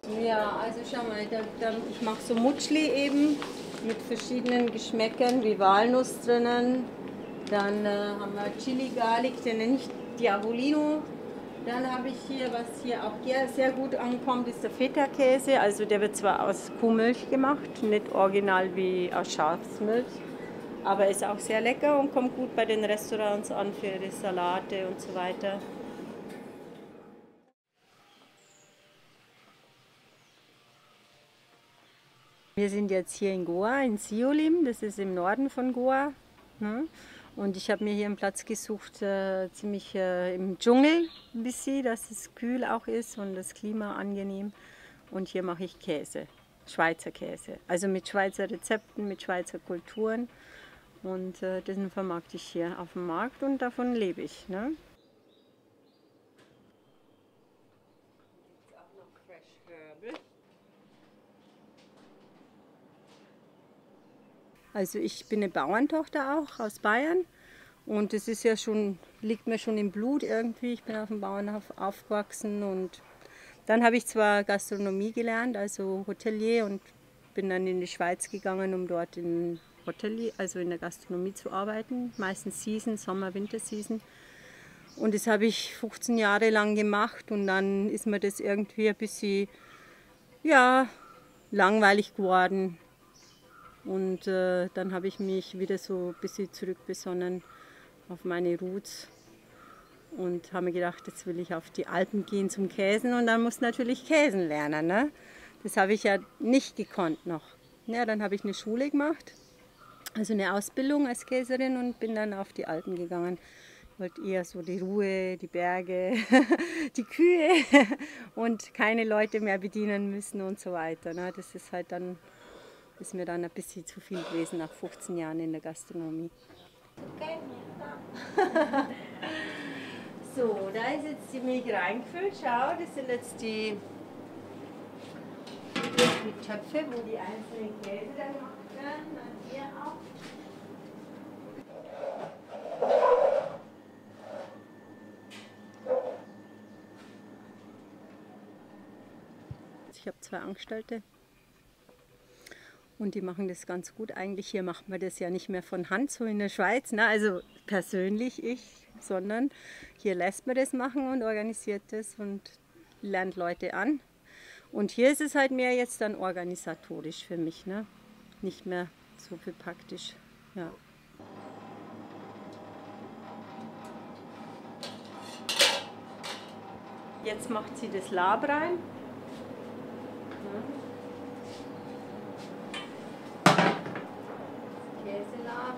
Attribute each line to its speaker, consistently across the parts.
Speaker 1: Ja, also schau mal, ich mache so Mutschli eben mit verschiedenen Geschmäckern wie Walnuss drinnen. Dann haben wir Chili Garlic, den nenne ich Diavolino. Dann habe ich hier, was hier auch sehr gut ankommt, ist der Feta-Käse. Also der wird zwar aus Kuhmilch gemacht, nicht original wie aus Schafsmilch, aber ist auch sehr lecker und kommt gut bei den Restaurants an für die Salate und so weiter. Wir sind jetzt hier in Goa, in Siolim, das ist im Norden von Goa. Ne? Und ich habe mir hier einen Platz gesucht, ziemlich im Dschungel ein bisschen, dass es kühl auch ist und das Klima angenehm. Und hier mache ich Käse, Schweizer Käse, also mit Schweizer Rezepten, mit Schweizer Kulturen. Und den vermarkte ich hier auf dem Markt und davon lebe ich. Ne? Also ich bin eine Bauerntochter auch aus Bayern und das ist ja schon, liegt mir schon im Blut irgendwie. Ich bin auf dem Bauernhof aufgewachsen und dann habe ich zwar Gastronomie gelernt, also Hotelier, und bin dann in die Schweiz gegangen, um dort in Hotelier, also in der Gastronomie zu arbeiten, meistens Season, Sommer, Winterseason. Und das habe ich 15 Jahre lang gemacht und dann ist mir das irgendwie ein bisschen, ja, langweilig geworden. Und dann habe ich mich wieder so ein bisschen zurückbesonnen auf meine Roots und habe mir gedacht, jetzt will ich auf die Alpen gehen zum Käsen und dann muss natürlich Käsen lernen. Ne? Das habe ich ja nicht gekonnt noch. Ja, dann habe ich eine Schule gemacht, also eine Ausbildung als Käserin und bin dann auf die Alpen gegangen. Ich wollte eher so die Ruhe, die Berge, die Kühe und keine Leute mehr bedienen müssen und so weiter. Ne? Das ist halt dann... ist mir dann ein bisschen zu viel gewesen nach 15 Jahren in der Gastronomie. So, da ist jetzt die Milch reingefüllt. Schau, das sind jetzt die Töpfe, wo die einzelnen Käse dann gemacht werden. Dann hier auch. Ich habe 2 Angestellte. Und die machen das ganz gut. Eigentlich hier macht man das ja nicht mehr von Hand, so in der Schweiz. Ne? Also persönlich ich, sondern hier lässt man das machen und organisiert das und lernt Leute an. Und hier ist es halt mehr jetzt dann organisatorisch für mich, ne? Nicht mehr so viel praktisch. Ja. Jetzt macht sie das Lab rein. Käselab.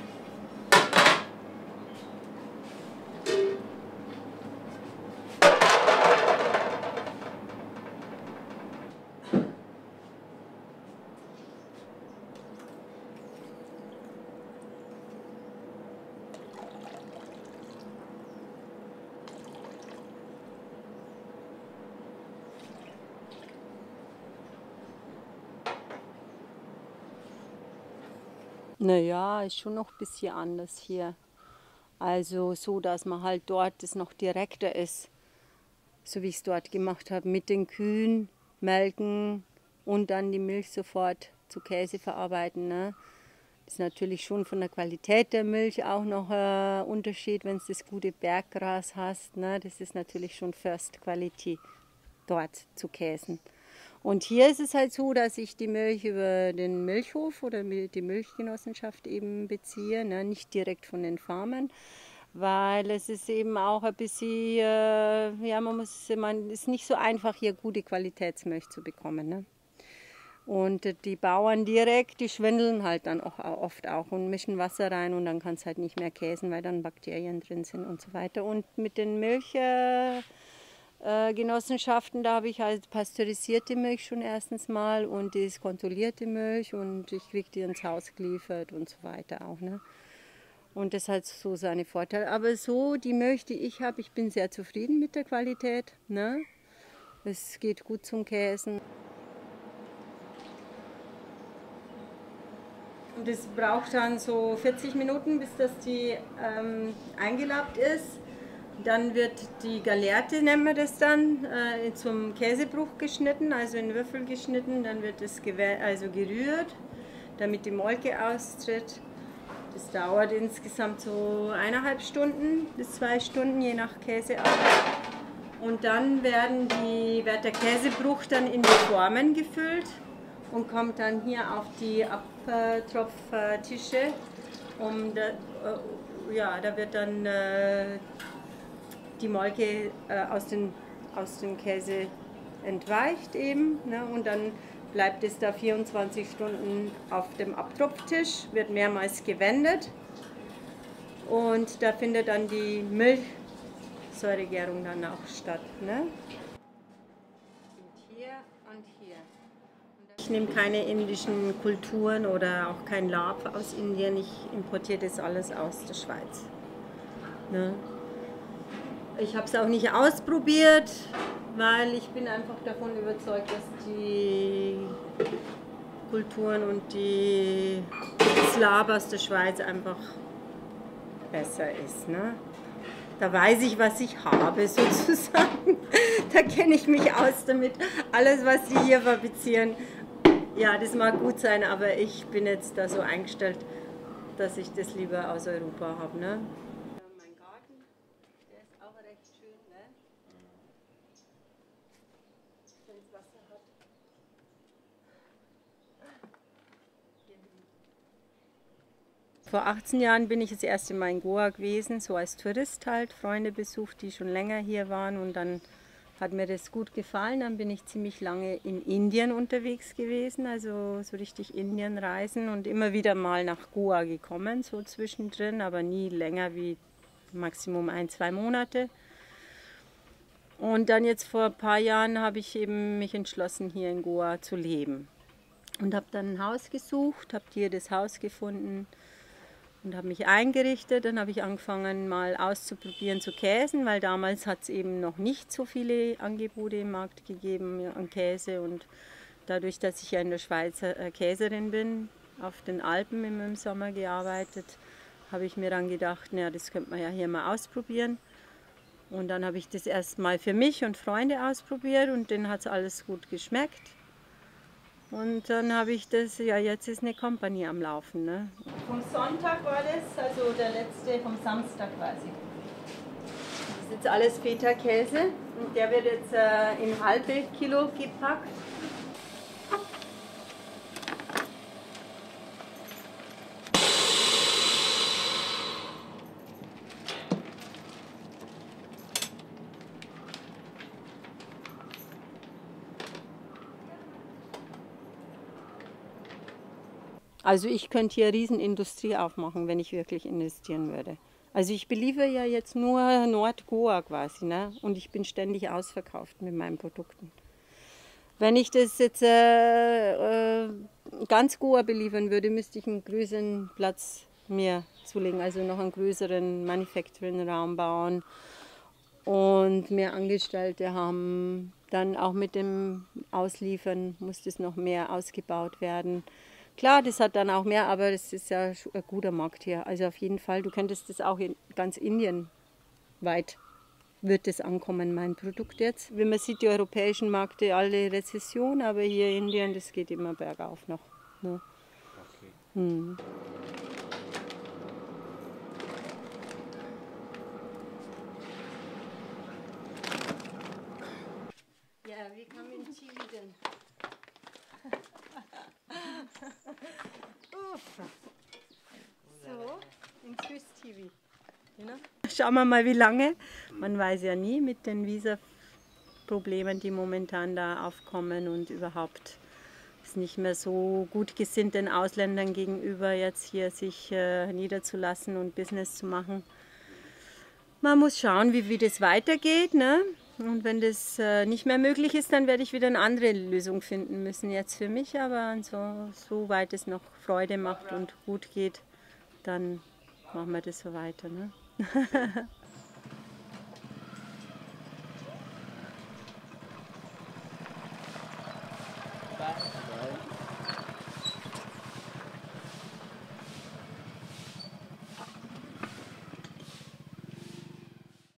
Speaker 1: Naja, ist schon noch ein bisschen anders hier. Also so, dass man halt dort das noch direkter ist, so wie ich es dort gemacht habe, mit den Kühen, melken und dann die Milch sofort zu Käse verarbeiten. Ne? Das ist natürlich schon von der Qualität der Milch auch noch ein Unterschied, wenn du das gute Berggras hast. Ne? Das ist natürlich schon First Quality dort zu käsen. Und hier ist es halt so, dass ich die Milch über den Milchhof oder die Milchgenossenschaft eben beziehe, ne? Nicht direkt von den Farmern, weil es ist eben auch ein bisschen, ja, man ist nicht so einfach, hier gute Qualitätsmilch zu bekommen. Ne? Und die Bauern direkt, die schwindeln halt dann auch oft auch und mischen Wasser rein und dann kann es halt nicht mehr käsen, weil dann Bakterien drin sind und so weiter. Und mit den Genossenschaften, da habe ich halt pasteurisierte Milch schon erstens mal und die ist kontrollierte Milch und ich kriege die ins Haus geliefert und so weiter auch. Ne? Und das hat so seine Vorteile. Aber so die Milch, die ich habe, ich bin sehr zufrieden mit der Qualität. Ne? Es geht gut zum Käsen. Und es braucht dann so 40 Minuten, bis das die eingelabt ist. Dann wird die Gallerte, nennen wir das dann, zum Käsebruch geschnitten, also in Würfel geschnitten. Dann wird es gerührt, damit die Molke austritt. Das dauert insgesamt so 1,5 Stunden bis 2 Stunden, je nach Käseart. Und dann wird der Käsebruch dann in die Formen gefüllt und kommt dann hier auf die Abtropftische. Da wird dann die Molke aus dem Käse entweicht eben, ne? Und dann bleibt es da 24 Stunden auf dem Abtropftisch, wird mehrmals gewendet und da findet dann die Milchsäuregärung dann auch statt. Ne? Und hier und hier. Ich nehme keine indischen Kulturen oder auch kein Lab aus Indien, ich importiere das alles aus der Schweiz. Ne? Ich habe es auch nicht ausprobiert, weil ich bin einfach davon überzeugt, dass die Kulturen und das Lab aus der Schweiz einfach besser ist. Ne? Da weiß ich, was ich habe sozusagen. Da kenne ich mich aus damit. Alles, was sie hier fabrizieren, ja, das mag gut sein, aber ich bin jetzt da so eingestellt, dass ich das lieber aus Europa habe. Ne? Mein Garten, der ist auch recht schön, ne? Wenn es Wasser hat. Vor 18 Jahren bin ich das erste Mal in Goa gewesen, so als Tourist halt, Freunde besucht, die schon länger hier waren und dann hat mir das gut gefallen. Dann bin ich ziemlich lange in Indien unterwegs gewesen, also so richtig Indienreisen und immer wieder mal nach Goa gekommen, so zwischendrin, aber nie länger wie Maximum 1-2 Monate. Und dann jetzt vor ein paar Jahren habe ich eben mich entschlossen, hier in Goa zu leben. Und habe dann ein Haus gesucht, habe hier das Haus gefunden und habe mich eingerichtet. Dann habe ich angefangen mal auszuprobieren zu käsen, weil damals hat es eben noch nicht so viele Angebote im Markt gegeben an Käse. Und dadurch, dass ich ja in der Schweiz Käserin bin, auf den Alpen im Sommer gearbeitet, habe ich mir dann gedacht, naja, das könnte man ja hier mal ausprobieren. Und dann habe ich das erstmal für mich und Freunde ausprobiert und denen hat es alles gut geschmeckt. Und dann habe ich das, ja jetzt ist eine Company am Laufen. Ne? Vom Sonntag war das, also der letzte vom Samstag quasi. Das ist jetzt alles Feta-Käse und der wird jetzt in halbe Kilo gepackt. Also ich könnte hier eine Riesenindustrie aufmachen, wenn ich wirklich investieren würde. Also ich beliefere ja jetzt nur Nordgoa quasi, ne? Und ich bin ständig ausverkauft mit meinen Produkten. Wenn ich das jetzt ganz Goa beliefern würde, müsste ich einen größeren Platz mir zulegen, also noch einen größeren Manufacturing-Raum bauen und mehr Angestellte haben. Dann auch mit dem Ausliefern muss das noch mehr ausgebaut werden. Klar, das hat dann auch mehr, aber das ist ja ein guter Markt hier. Also auf jeden Fall, du könntest das auch in ganz Indien weit wird das ankommen, mein Produkt jetzt. Wie man sieht, die europäischen Märkte alle Rezession, aber hier in Indien, das geht immer bergauf noch. Ne? Okay. Hm. Ja, wie kam in TV denn? So, in Swiss-TV. Genau. Schauen wir mal, wie lange. Man weiß ja nie mit den Visa-Problemen, die momentan da aufkommen und überhaupt ist nicht mehr so gut gesinnt den Ausländern gegenüber, jetzt hier sich niederzulassen und Business zu machen. Man muss schauen, wie das weitergeht, ne? Und wenn das nicht mehr möglich ist, dann werde ich wieder eine andere Lösung finden müssen jetzt für mich. Aber soweit es noch Freude macht und gut geht, dann machen wir das so weiter. Ne?